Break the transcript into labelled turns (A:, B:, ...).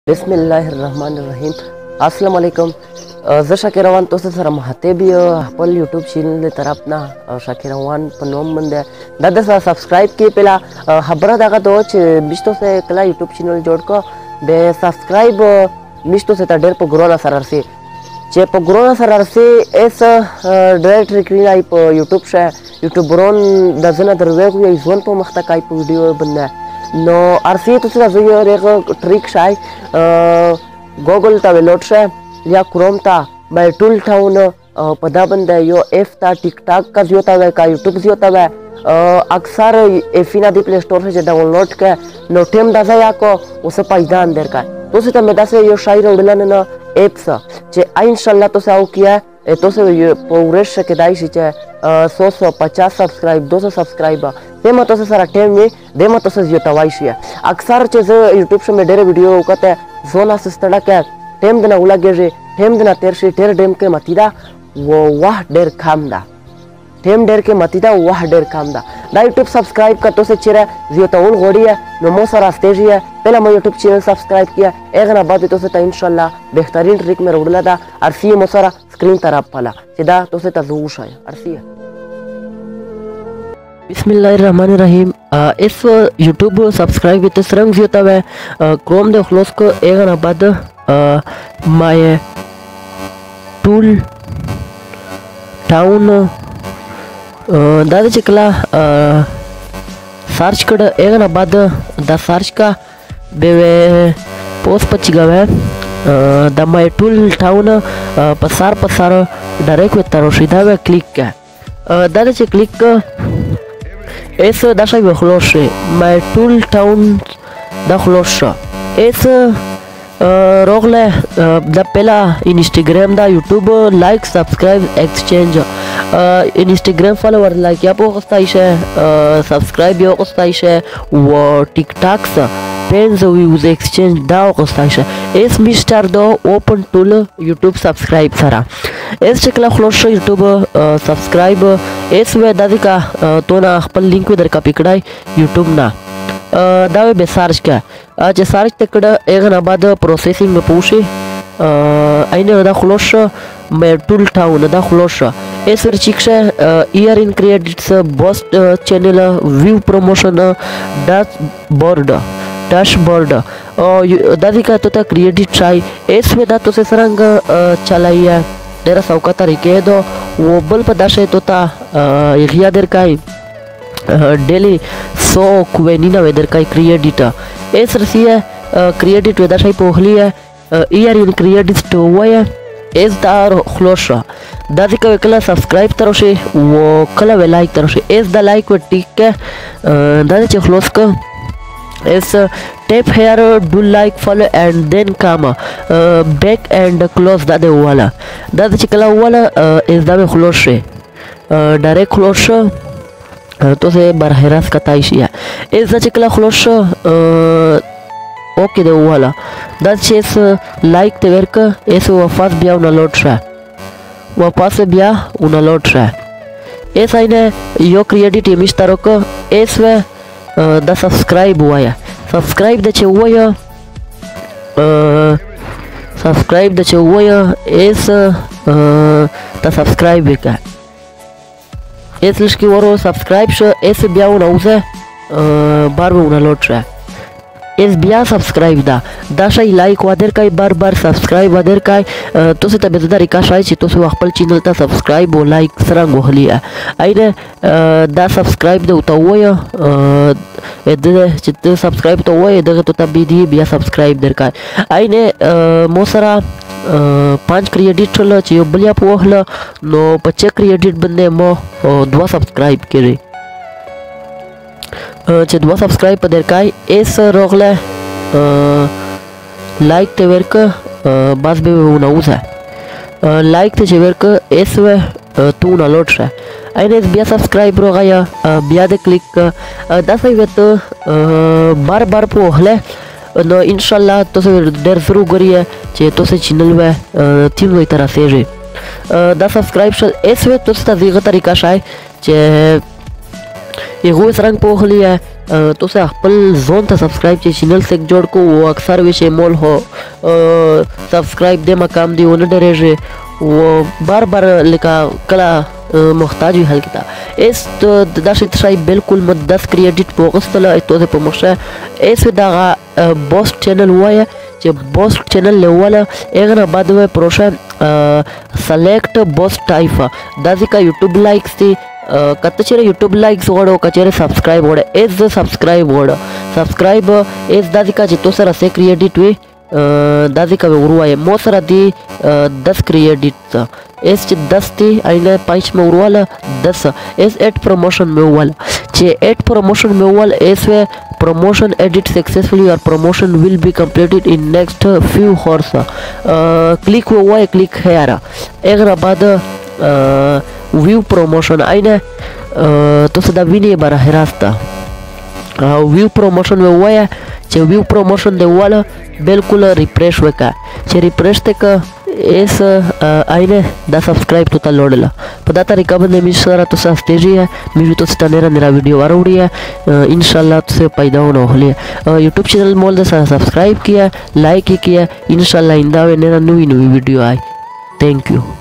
A: बिस्मिल्लाहिर्रहमानिर्रहीम अस्सलाम वालेकुम। शाकिर रवान तो सर महते भी अपल यूट्यूब चैनल दे तरफ ना शाकिर रवान पनोम बंदे दादा सा सब्सक्राइब किए पहला खबर दागा तो मिस्तो से कला यूट्यूब चैनल जोड़ को बे सब्सक्राइब मिस्तो से ताडेर पर ग्रोना सरर से चे पर ग्रोना सरर से ऐस डायरेक्ट रिक्री आई पर यूट्यूब से यूट्यूब ब्रोन दजना दरवे को ये जोन पर मख्ता काई पर वीडियो बनना नो आरसी तो से जो एक ट्रिक शाय गूगल ता वेलोट से या क्रोम ता बाय टूल टाउन पदा बंदा यो एफ ता टिकटॉक का जो ता का यूट्यूब जो ता अक्सर एफिना दी प्ले स्टोर से डाउनलोड के नो टेम दाजा या को उसे पाइदा अंदर का तो से मेदा से यो शायर उड़लन ना एप्स जे इंशाल्लाह तो से आओ किया तो से ये प्रोग्रेस के दाई से 150 सब्सक्राइब 200 सब्सक्राइब दे मत से सारा टेम में दे मत से यो तवाइश है अक्सर चीज यूट्यूब से में डेरे वीडियो कहते जोना से स्टडा के टेम देना उला गे टेम देना तेर डेम के मतीदा वो वाह डेर खामदा टेम डेर के मतीदा वाह डेर खामदा दा यूट्यूब सब्सक्राइब कर तो से चिरा जियो तउल गोड़ी है नो मो सारा स्टेज है पहला मैं यूट्यूब चैनल सब्सक्राइब किया एक ना बाद तो से इंशाल्लाह बेहतरीन ट्रिक में उड़ला दा अरसी मो सारा स्क्रीन तरफ पाला सीधा तो से तजूश है अरसी बिस्मिल्लाहिर्रहमानिर्रहीम इस यूट्यूब सब्सक्राइब विद सरंग जियो तवे क्रोम दे क्लोज को एक ना बाद माय टूल टाउन दादा चिकला सर्च कड एक ना बाद द सर्च का बेवे पोस्ट पचिगावे द माय टूल टाउन पसार डायरेक्ट वे तारो सीधा वे क्लिक का दादा चे क्लिक इस दाशा वे खलोश माय टूल टाउन द खलोश इस रोगले द पहला इंस्टाग्राम दा YouTube like subscribe exchange Instagram follower like या पोस्टाइश सब्सक्राइब या पोस्टाइश वो टिकटॉक सा पेन्स व्यूज एक्सचेंज दा पोस्टाइश इस मिस्टर दो ओपन टूल यूट्यूब सब्सक्राइब सारा इस चकला खलोश यूट्यूब सब्सक्राइब इस वे दादी का तो ना अपन लिंक उधर का पिकड़ाई यूट्यूब ना दावे बे सर्च का आज सर्च तकड़ एक ना बाद प्रोसेसिंग में पूछे आइने दा खलोश मैं टूल टाउन दा खलोश इस रिचिक्स year in credits boost channel view promotion dashboard और दादी का तो क्रिएटिव ट्राई इस में दा तो से सरंग चलाई है डेरा सौका तरीके दो वो बल पदाशे तो ता यगिया देर काई डेली 100 क्वेनिना वेदर का क्रिएडिट इस रसी है क्रिएडिट वेदर शाही पोखली है ईयर इन क्रिएडिट तो हुआ है इस दार खलोश दादी का कला सब्सक्राइब तरो से वो कला वे लाइक तरो से इस दा लाइक वे टिक के दादी चे खलोस का इस tap here do like follow and then come back and close दादे वाला दादी चे कला वाला इस दावे खलोश से डायरेक्ट खलोश तो से बरहरास कताइशिया इस चिकला खलोश ओके दे वाला दस इस लाइक ते वर्क इस वापस बिया उन लोड रहा वापस बिया उन लोड रहा इस आइने यो क्रिएटिव टीमिश तारो को इस वे द सब्सक्राइब हुआ है सब्सक्राइब दे हुआ है सब्सक्राइब दे हुआ है इस द सब्सक्राइब भी का इस लिस्ट की ओर सब्सक्राइब शो इस बिया उन उसे बार वो उन लोड रहा इस बिया सब्सक्राइब दा शाही लाइक वादर का बार सब्सक्राइब वादर का तो से तबेदा रिका शाही चितो से वक्पल चैनल ता सब्सक्राइब और लाइक सरंग होलिया आइने दा सब्सक्राइब दे उता हुआ है इधर चितो सब्सक्राइब तो हुआ है इधर तो तब भी बिया सब्सक्राइब दर का आइने मोसरा 5 क्रिएडिट चलो चियो बलिया पोहला नो 25 क्रिएडिट बंदे मो 2 सब्सक्राइब करे चे 2 सब्सक्राइब पदर काय इस रोगले लाइक ते वर्क बस बे उना उसा लाइक ते वर्क इस वे तू ना लोट रहा आइने इस बिया सब्सक्राइब रो गया बिया दे क्लिक दस वे तो बार पोहले नो इंशाल्लाह तो से देर शुरू करिए चे तो से चैनल में तीन वही तरह से रे दा सब्सक्राइब इस वे तो से तरीका शाय चे ये वो रंग पोखली है तो से खपल जोन ته सब्सक्राइब چې چینل سے جوړ کو वो अक्सर विषय मोल हो सब्सक्राइब दे मकाम दी वन डरेजे वो बार बार लिखा कला محتاج وي حل کتا اس دا شي تشای بالکل مد 10 کریډټ پوغستله تو په مخه اس دا بوست چینل وای چې بوست چینل لوله اغه بعد وای پروشه سلیکټ بوست ټایپ دا ځکه یوټیوب لایکس دي کته چیرې یوټیوب لایکس وړو کچېره سبسکرایب وړو اس سبسکرایب وړو سبسکرایب اس دا ځکه چې تو سره سه کریډټ وي دا ځکه وروایه مو سره دی 10 کریډټ اس چې 10 دی اینه 5 مې ورواله 10 اس 8 پروموشن مې وواله چې 8 پروموشن مې وواله اس promotion edit successfully or promotion will be completed in next few hours click وای click here اگر بعد view promotion اینه تو صدا ویني بره راسته view promotion وای چې view promotion دی واله بالکل ریفریش وکا چې ریفریش تک اس اینه دا سبسکرایب تو ته لوړله په دا طریقه باندې می سره تو سستېږي می تو ستنه را ویډیو وروړي ان شاء الله تو پیدا ونه هلي یوټیوب چینل مول دا سبسکرایب کیا لایک کیا ان شاء الله آئندہ نوی ویڈیو آئے تھینک یو